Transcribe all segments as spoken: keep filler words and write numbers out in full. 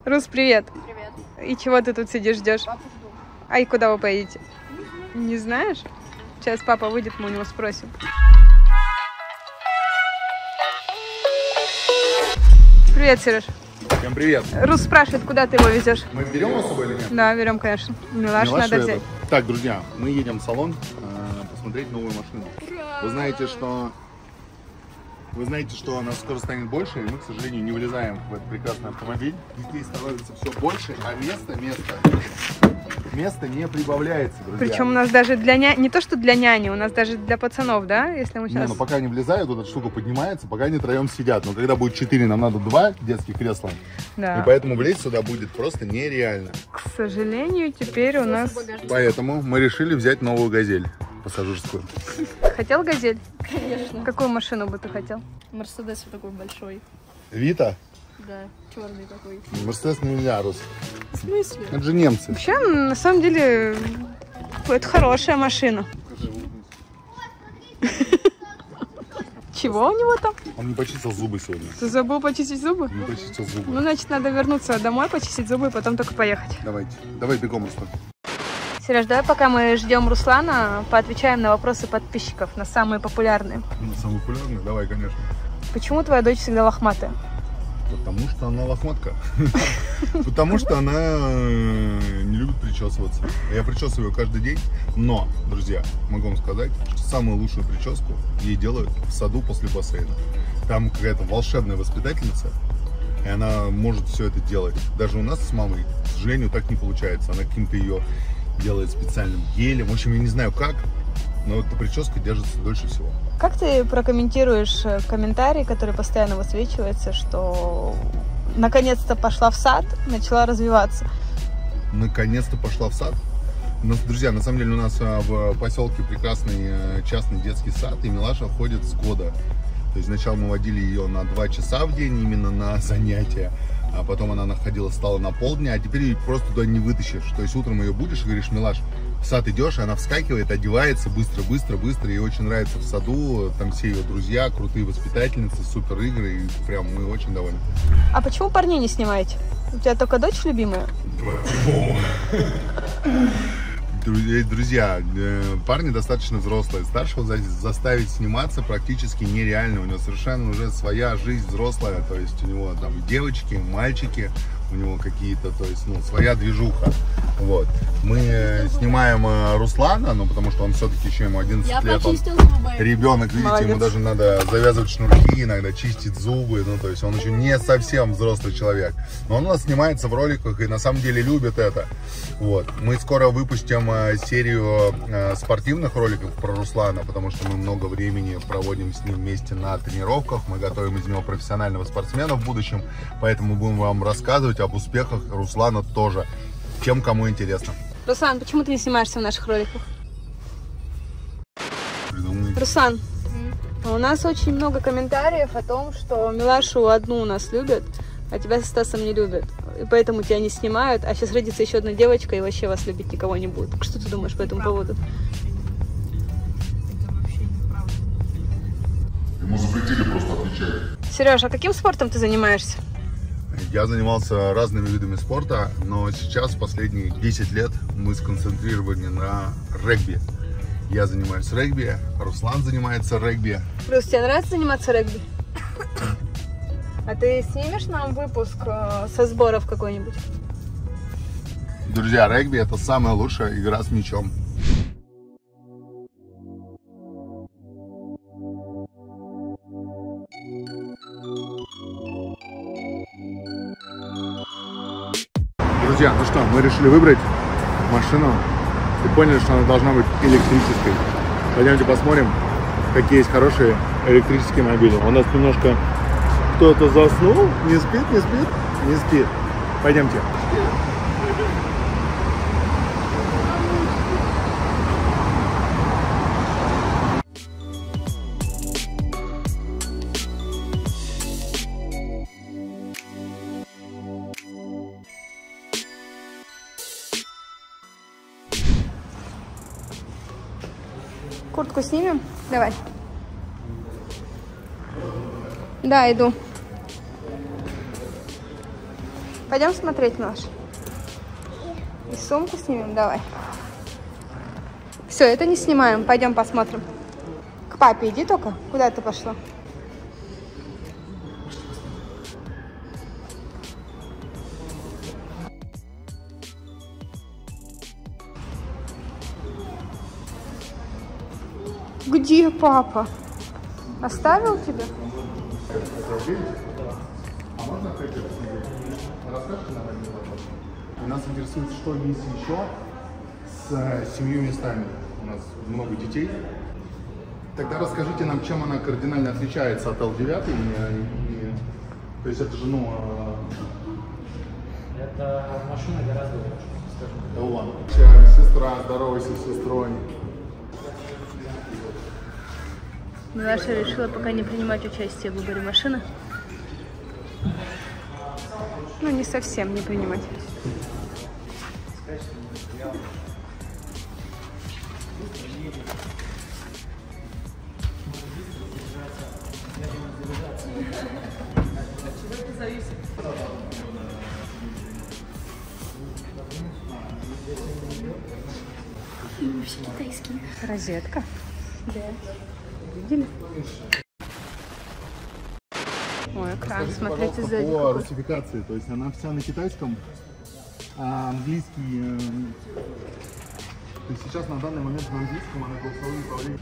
Рус, привет. Привет. И чего ты тут сидишь, ждешь? Папу жду. А и куда вы поедете? Не знаешь? Сейчас папа выйдет, мы у него спросим. Привет, Сереж. Всем привет. Рус спрашивает, куда ты его везешь? Мы берем его с собой или нет? Да, берем, конечно. Милашу надо это. взять. Так, друзья, мы едем в салон э, посмотреть новую машину. Вы знаете, что вы знаете, что она скоро станет больше, и мы, к сожалению, не влезаем в этот прекрасный автомобиль. Детей становится все больше, а место, место, место не прибавляется, друзья. Причем у нас даже для няни, не то что для няни, у нас даже для пацанов, да? Если мы сейчас... Не, ну пока не влезают, вот эта штука поднимается, пока они троем сидят. Но когда будет четыре, нам надо два детских кресла. Да. И поэтому влезть сюда будет просто нереально. К сожалению, теперь у нас... Поэтому мы решили взять новую «Газель» пассажирскую. Хотел «Газель»? Конечно. Какую машину бы ты хотел? Мерседес вот такой большой. Вита? Да, черный такой. Мерседес не Рус. В смысле? Это же немцы. Вообще, на самом деле, это хорошая машина. Чего у него там? Он не почистил зубы сегодня. Ты забыл почистить зубы? Не почистил зубы. Ну, значит, надо вернуться домой, почистить зубы и потом только поехать. Давайте. Давай бегом, Руслан. Сереж, давай пока мы ждем Руслана, поотвечаем на вопросы подписчиков, на самые популярные. Ну, самый популярный? Давай, конечно. Почему твоя дочь всегда лохматая? Потому что она лохматка. Потому что она не любит причесываться. Я причесываю ее каждый день. Но, друзья, могу вам сказать, что самую лучшую прическу ей делают в саду после бассейна. Там какая-то волшебная воспитательница, и она может все это делать. Даже у нас с мамой, к сожалению, так не получается. Она каким-то ее делает специальным гелем. В общем, я не знаю как, но эта прическа держится дольше всего. Как ты прокомментируешь комментарий, который постоянно высвечивается, что наконец-то пошла в сад, начала развиваться? Наконец-то пошла в сад. Но, друзья, на самом деле у нас в поселке прекрасный частный детский сад, и Милаша ходит с года. То есть сначала мы водили ее на два часа в день именно на занятия, а потом она находила, стала на полдня, а теперь ее просто туда не вытащишь. То есть утром ее будешь и говоришь: Милаш, в сад идешь, и она вскакивает, одевается быстро, быстро, быстро. Ей очень нравится в саду, там все ее друзья, крутые воспитательницы, супер игры, и прям мы очень довольны. А почему парней не снимаете? У тебя только дочь любимая? Друзья, парни достаточно взрослые. Старшего заставить сниматься практически нереально. У него совершенно уже своя жизнь взрослая. То есть у него там девочки, мальчики, у него какие-то, то есть, ну, своя движуха. Вот. Мы снимаем Руслана, ну, потому что он все-таки еще ему одиннадцать Я лет. Он ребенок, видите, Молодец. ему даже надо завязывать шнурки, иногда чистить зубы. Ну, то есть он еще не совсем взрослый человек. Но он у нас снимается в роликах и на самом деле любит это. Вот. Мы скоро выпустим серию спортивных роликов про Руслана, потому что мы много времени проводим с ним вместе на тренировках. Мы готовим из него профессионального спортсмена в будущем, поэтому будем вам рассказывать об успехах Руслана тоже, тем, кому интересно. Руслан, почему ты не снимаешься в наших роликах? Придумай. Руслан, у нас очень много комментариев о том, что Милашу одну у нас любят, а тебя со Стасом не любят. И поэтому тебя не снимают, а сейчас родится еще одна девочка, и вообще вас любить никого не будет. Что ты думаешь по этому поводу? Это вообще неправда. Ему запретили просто отвечать. Сереж, а каким спортом ты занимаешься? Я занимался разными видами спорта, но сейчас, в последние десять лет, мы сконцентрированы на регби. Я занимаюсь регби, Руслан занимается регби. Плюс, тебе нравится заниматься регби? А ты снимешь нам выпуск э, со сборов какой-нибудь? Друзья, регби — это самая лучшая игра с мячом. Друзья, ну что, мы решили выбрать машину и поняли, что она должна быть электрической. Пойдемте посмотрим, какие есть хорошие электрические мобили. У нас немножко кто-то заснул, не спит, не спит, не спит. Пойдемте. Куртку снимем? Давай. Да, иду. Пойдем смотреть, Маш. И сумку снимем, давай. Все, это не снимаем, пойдем посмотрим. К папе иди только. Куда ты пошла? Где папа? Оставил тебя? А можно опять же расскажите нам один вопрос? Нас интересует, что есть еще с семью местами. У нас много детей. Тогда расскажите нам, чем она кардинально отличается от Эл девять. И, и, то есть это же, ну... Это машина гораздо лучше, скажем так. Да ладно. Сестра, здоровайся с сестрой. Милаша решила пока не принимать участие в выборе машины. Ну, не совсем не принимать. Все китайские. Розетка. Да. Видели? Ой, экран, Скажите, смотрите пожалуйста, сзади. по какой. русификации, то есть она вся на китайском, а английский, э, то есть сейчас на данный момент на английском она голосовое управление.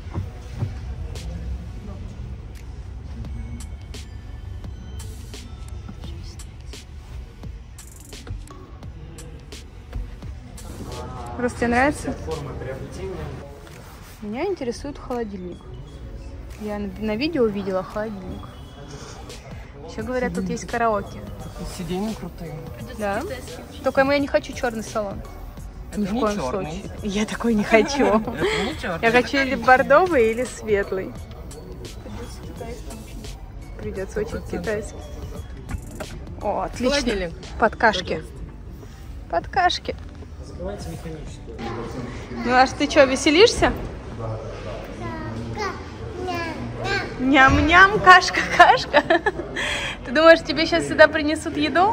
Рус, тебе нравится? Форма приобретения. Меня интересует холодильник. Я на, на видео увидела холодильник. Еще говорят, тут есть караоке. Сиденья крутые. Да? Только я не хочу черный салон. Ни в не коем черный. случае. Я такой не хочу. Это не черный. Я хочу или бордовый, или светлый. Придется учить китайский. О, отлично. Холодильник. Подкашки. Подкашки. Закрывается механически. Ну, аж ты что, веселишься? Ням-ням, кашка-кашка. Ты думаешь, тебе сейчас сюда принесут еду?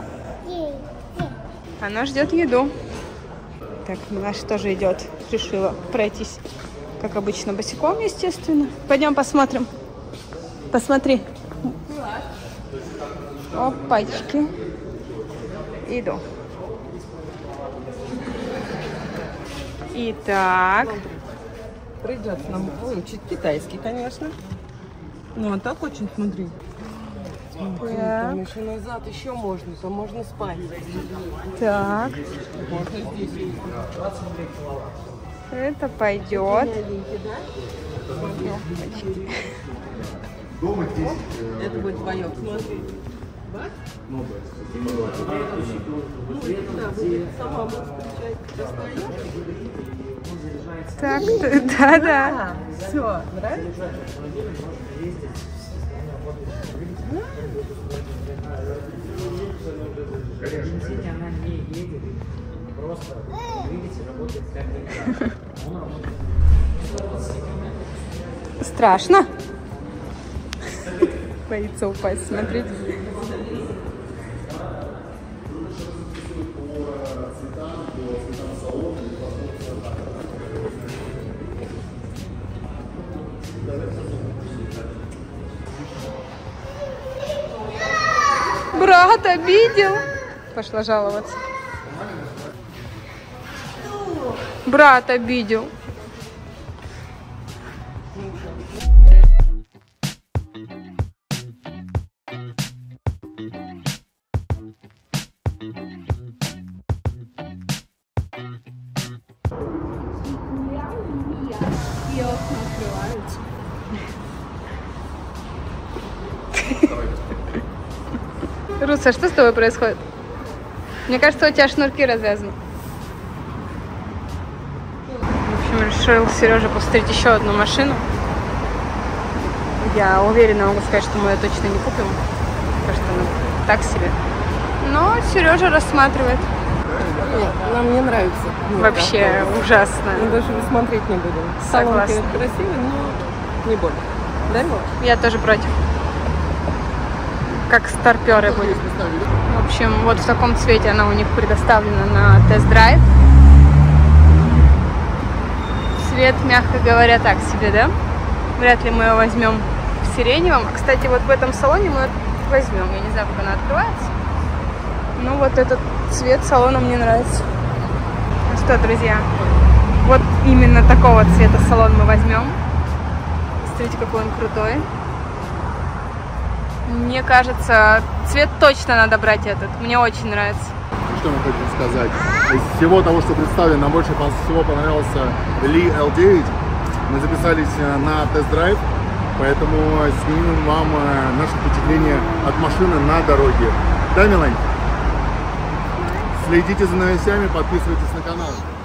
Она ждет еду. Так, Милаша тоже идет. Решила пройтись, как обычно, босиком, естественно. Пойдем посмотрим. Посмотри. Опачки. Иду. Итак. Придется нам выучить китайский, конечно. Ну, а так очень, смотри. Смотри, там еще назад еще можно, там можно спать. Так. Можно здесь. Это пойдет. Дома здесь. Это будет твое. Смотри. Ну, Сама будешь включать. Так, да, да. Все, нравится? Бензине она не едет, просто двигатель работает как никак. Он работает. Страшно? Боится упасть, смотрите. Брат обидел. Пошла жаловаться. Брат обидел. И окна открываются. Руса, что с тобой происходит? Мне кажется, у тебя шнурки развязаны. В общем, решил Сережа посмотреть еще одну машину. Я уверена могу сказать, что мы ее точно не купим. Потому что ну, так себе. Но Сережа рассматривает. Нет, нам не нравится. Нет, Вообще автобус. ужасно. Мы даже смотреть не будем. Согласна. Салонки красивые, но не более. Да, Мила? Я тоже против. как старперы будет. В общем, вот в таком цвете она у них предоставлена на тест-драйв. Цвет, мягко говоря, так себе, да? Вряд ли мы его возьмем в сиреневом. Кстати, вот в этом салоне мы возьмем. Я не знаю, как она открывается. Ну, вот этот цвет салона мне нравится. Ну что, друзья, вот именно такого цвета салон мы возьмем. Смотрите, какой он крутой. Мне кажется, цвет точно надо брать этот. Мне очень нравится. Что мы хотим сказать? Из всего того, что представлено, нам больше всего понравился Ли эл девять. Мы записались на тест-драйв, поэтому снимем вам наше впечатление от машины на дороге. Да, Милань? Следите за новостями, подписывайтесь на канал.